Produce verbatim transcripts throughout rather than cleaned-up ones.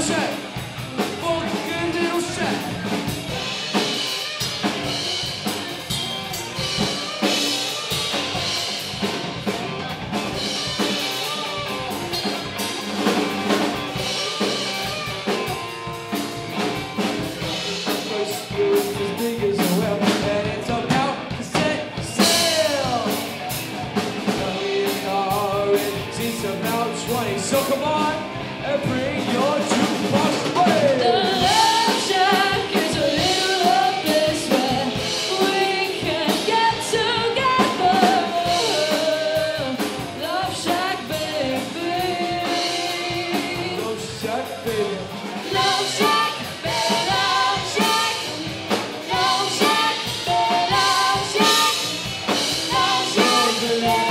shack. Fucking little shack. So come on and bring your jukebox away. The Love Shack is a little office where we can get together. Love Shack, baby. Love Shack, baby. Love Shack, baby. Love Shack. Love Shack, baby. Love Shack. Love Shack, baby. Love Shack.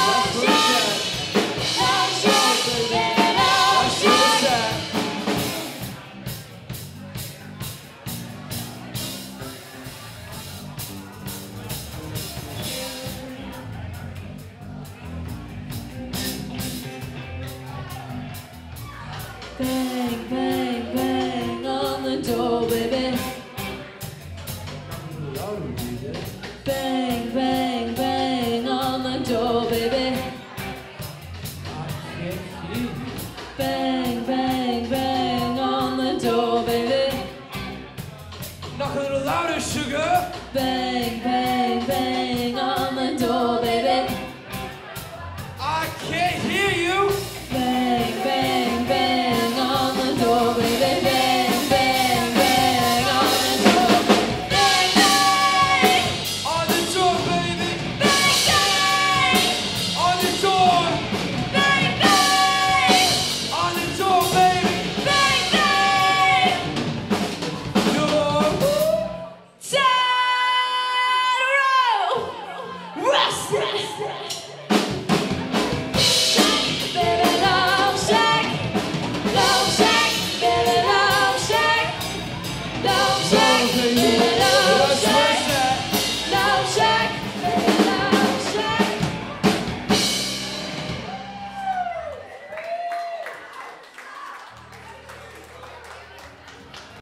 Bang, bang, bang on the door, baby. Bang, bang, bang on the door, baby. Bang, bang, bang on the door, baby. Knock a little louder, sugar. Bang, bang.